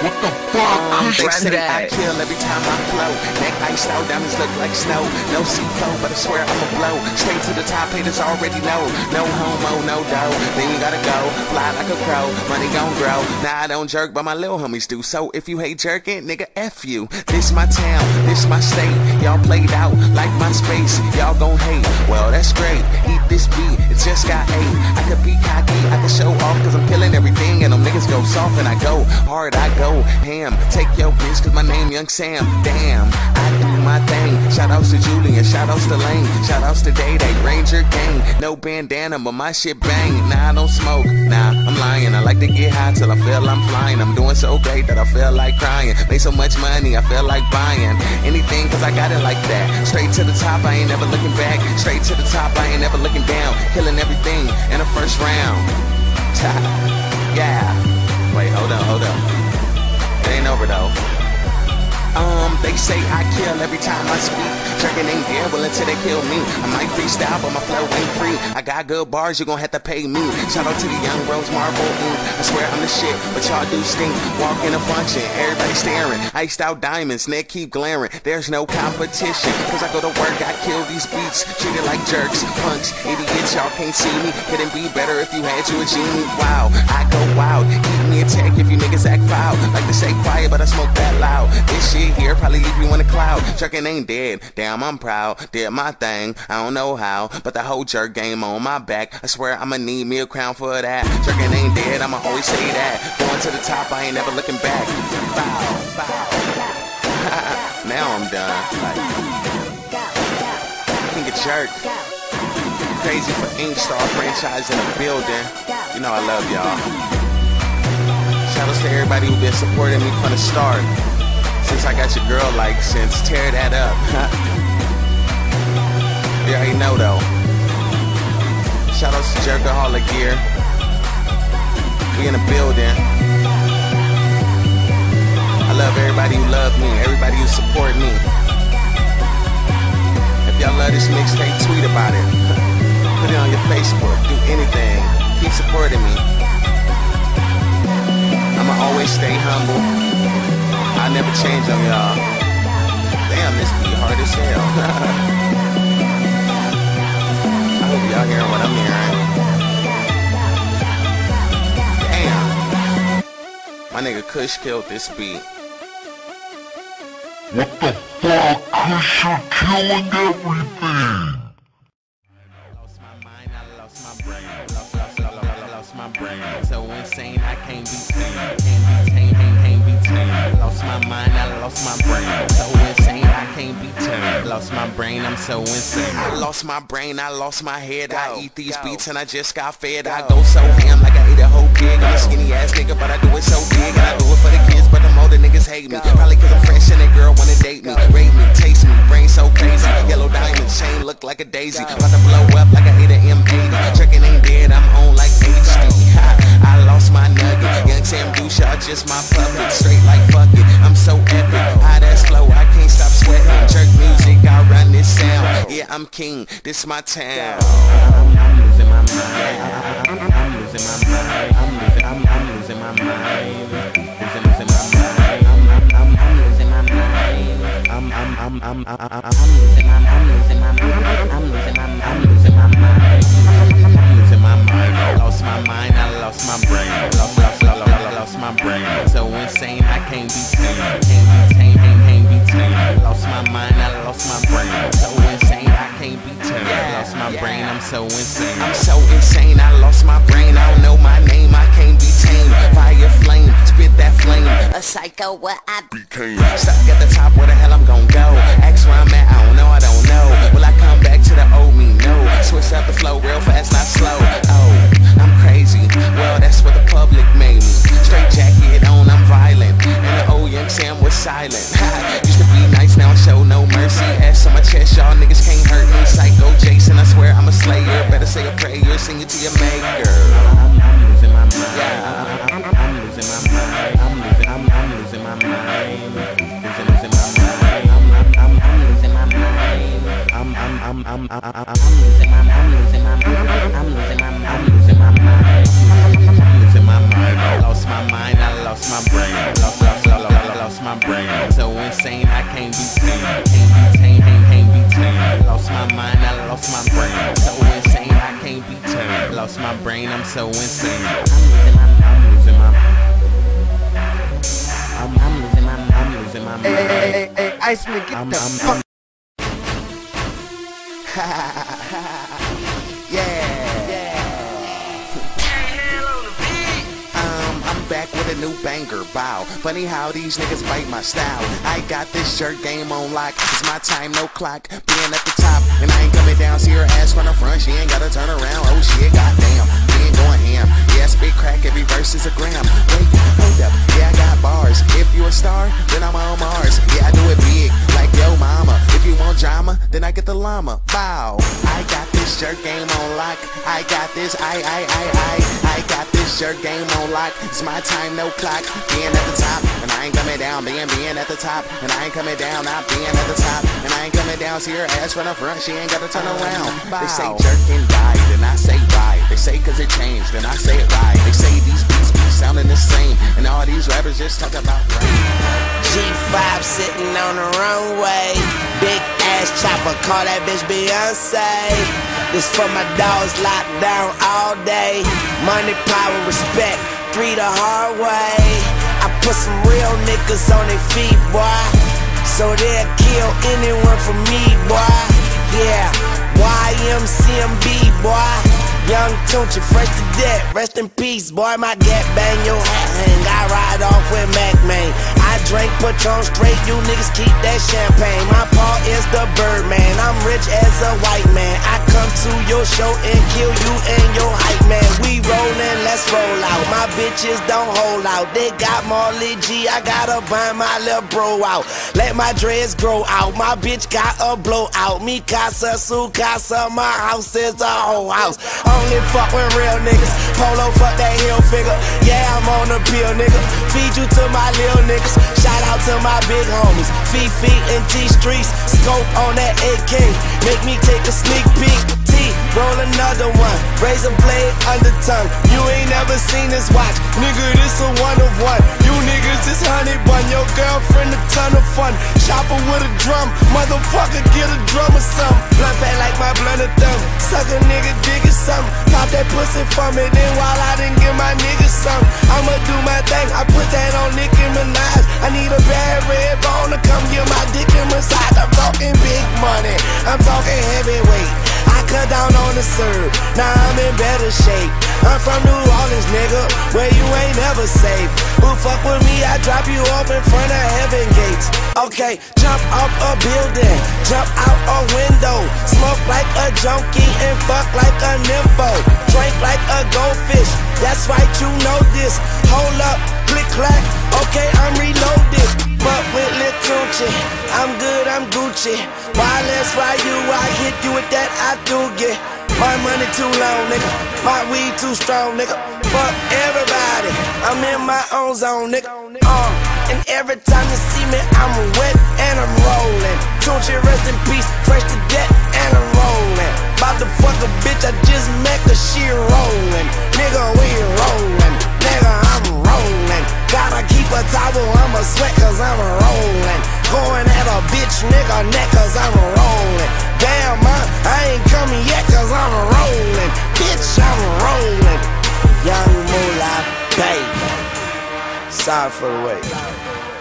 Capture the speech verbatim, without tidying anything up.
What the fuck? Um, they say that. I kill every time I flow. Neck iced out, diamonds look like snow. No C four, but I swear I'ma blow. Straight to the top, haters already know. No homo, no dough. Then you gotta go, fly like a crow. Money gon' grow. Nah, I don't jerk, but my little homies do. So if you hate jerking, nigga, F you. This my town, this my state. Y'all played out like my space. Y'all gon' hate. Well, that's great. Eat this beat, it just got eight. I could be cocky, I could show off, cause I'm killing everything. And them niggas go soft and I go hard, I go ham. Take your bitch, cause my name Young Sam. Damn, I do my thing. Shout outs to Julian, shout outs to Lane, shout outs to Day Day, Ranger Gang. No bandana, but my shit bang. Nah, I don't smoke, nah, I'm lying. I like to get high till I feel I'm flying. I'm doing so great that I feel like crying. Made so much money, I feel like buying anything, cause I got it like that. Straight to the top, I ain't never looking back. Straight to the top, I ain't never looking down. Killing everything in the first round. Yeah. Wait, hold on, hold on. It ain't over though. Um, they say I kill every time I speak. Jerking ain't there, well until they kill me. I might freestyle, but my flow ain't free. I got good bars, you gon' have to pay me. Shout out to the young bros, Marvel Inc. I swear I'm the shit, but y'all do stink. Walk in a function, everybody staring. Iced out diamonds, neck keep glaring. There's no competition, cause I go to work, I kill these beats. Treated like jerks, punks, idiots, y'all can't see me. Couldn't be better if you had you a genie. Wow, I go wild. Keep me a tech if you niggas act foul. Like to stay quiet, but I smoke that loud. This shit here probably leave you in a cloud. Jerkin ain't dead, damn I'm proud. Did my thing, I don't know how, but the whole jerk game on my back. I swear I'ma need me a crown for that. Jerkin ain't dead, I'ma always say that. Going to the top, I ain't never looking back. Bow, bow. Now I'm done. Like, King of Jerk. Crazy for Inkstar franchise in the building. You know I love y'all. Shout outs to everybody who been supporting me from the start. Since I got your girl license, tear that up. You already know though. Shout outs to Jerkaholic Gear. We in the building. I love everybody who love me, everybody who support me. If y'all love this mixtape, tweet about it. Put it on your Facebook, do anything. Keep supporting me. I'ma always stay humble. I never change on y'all. Damn, this be hard as hell. I hope y'all hearing what I'm hearing. Damn. My nigga Kush killed this beat. What the fuck? Kush, you're killing everything. My brain, so insane I can't be tamed, can't be tamed, can't, can't be tamed. Lost my mind, I lost my brain, so insane I can't be tamed. Lost my brain, I'm so insane. I lost my brain, I lost my head. I eat these beats and I just got fed. I go so ham like I ate a whole pig. I'm a skinny ass nigga, but I do it so big. And I do it for the kids, but the older niggas hate me. Probably cause I'm fresh and that girl wanna date me, rate me, taste me, brain so crazy. Yellow diamond chain look like a daisy. About to blow up like I ate a M eighty. Checking ain't dead, I'm on like H D. I lost my nugget. Young Sam Douche, y'all just my puppet. Straight like fuck it, I'm so epic. High that's flow, I can't stop sweating. Jerk music, I run this sound. Yeah, I'm king, this my town. I'm, I'm losing my mind. I'm, I'm losing my mind. I'm losing, I'm, I'm losing my mind. Losing, losing my mind. I'm, I'm, I'm, I'm losing my mind. I'm, I'm, I'm, I'm, I'm, I'm, I'm losing my, I'm losing my, I'm losing my, I'm losing my mind. I'm losing my mind. I lost my mind. I lost my brain. Lost, lost, lost, lost, lost my brain. So insane, I can't be tamed. Can't be tamed, can't, can't be tamed. Lost my mind. I lost my brain. So insane, I can't be tamed. Lost my brain. I'm so insane. I'm so insane. I lost my brain. I don't know my name. I can't be tamed. Fire flame, spit that flame. A psycho, what I became. Stuck at the top, where the hell I'm gonna go? Ask where I'm at, I don't know, I don't know. Will I come back to the old me? No. Switch up the flow real fast, not slow. Oh, I'm crazy. Well, that's what the public made me. Straight jacket on, I'm violent. And the old Young Sam was silent. Used to be nice, now I show no mercy. Ass on my chest, y'all niggas can't hurt me. Psycho Jason, I swear I'm a slayer. Better say a prayer, sing it to your maker. I'm, I'm losing my mind. Yeah, I'm, I'm, I'm losing my mind. I'm losing, I'm, I'm losing my mind. Losing, losing my mind. I'm, I'm, I'm, I'm losing my mind. I'm, I'm, I'm, I'm, I'm, I'm, I'm losing my, I'm losing my, I'm losing my, I'm losing my mind. I'm losing my mind. I lost my mind. I lost my brain. Lost, lost. be turned. Lost my brain, I'm so insane. I'm losing my, I'm, I'm losing my, I'm losing my mind. Hey, hey, hey, hey, Iceman, get I'm, the I'm, fuck. yeah, yeah. um, I'm back with a new banger, bow. Funny how these niggas bite my style. I got this shirt game on lock. It's my time, no clock. Being at the top, and I ain't coming down. See her ass from the front, she ain't gotta turn around. Oh shit, goddamn, we ain't going ham. Yeah, spit crack, every verse is a gram. Wait, hold up, yeah, I got bars. If you a star, then I'm on Mars. Yeah, I do it big, like yo mama. If you want drama, then I get the llama. Bow, I got this shirt game on lock. I got this, I, I, I, I, I got this shirt game on lock. It's my time, no clock. Being at the top, and I ain't coming down. Being, being at the top, and I ain't coming down. Not being at the top, and I ain't coming down. See her ass from the front, she ain't gotta turn around. Bow. They say jerk and die, then I say right. They say cause it changed, then I say it right. They say these beats be sounding the same, and all these rappers just talk about rain. G five sitting on the runway, big ass chopper, call that bitch Beyonce. This for my dogs locked down all day. Money, power, respect, three the hard way. I put some real niggas on their feet, boy, so they'll kill anyone for me, boy. Yeah, Y M C M B, boy. Young Tunchi, fresh to death, rest in peace, boy. My gap bang, your hat hang. I ride off with Mac, man. I drink Patron straight, you niggas keep that champagne. My paw is the Birdman, I'm rich as a white man. I come to your show and kill you and your hype man. We rollin', let's roll out. My bitches don't hold out. They got Marley G, I gotta buy my little bro out. Let my dreads grow out. My bitch got a blowout. Mi casa, su casa, my house is a whole house. Only fuck with real niggas. Polo, fuck that heel figure. Yeah, I'm on the pill, nigga. Feed you to my lil niggas. Shout out to my big homies, Fifi and T Streets. Scope on that A K, make me take a sneak peek. T, roll another one, razor blade under tongue. You ain't never seen this watch, nigga, this a one of one. You niggas is honey bun, your girlfriend a ton of fun. Chopper with a drum, motherfucker get a drum or something. Blunt fat like my blunt of thumb, suck a nigga dig it something. Pop that pussy for me, then while I didn't give my niggas some, I'ma do my thing, I put that on Nicki Minaj. I need a bad red bone to come get my dick in massage. I'm talking big money, I'm talking heavyweight. I cut down on the serve, now I'm in better shape. I'm from New Orleans, nigga, where you ain't never safe. Who fuck with me, I drop you off in front of heaven gates. Okay, jump off a building, jump out a window, smoke like a junkie and fuck like a nympho. Drink like a goldfish, that's right, you know this. Hold up, click clack, okay, I'm reloaded. But with Lil Tunchi, I'm good, I'm Gucci. Wireless fly you, I hit you with that I do get. My money too long, nigga, my weed too strong, nigga. Fuck everybody, I'm in my own zone, nigga. Uh, and every time you see me, I'm wet and I'm rolling. Tunchi, rest in peace, fresh to death and I'm rolling. About to fuck a bitch I just met cause she rolling. Nigga, we rolling, nigga, I'm rolling. Gotta keep a towel, I'ma sweat cause I'm rolling. Going at a bitch nigga neck cause I'm rolling. Damn, man, I ain't coming yet cause I'm rolling. Bitch, I'm rolling. Young Moolah, baby. Sorry for the wait.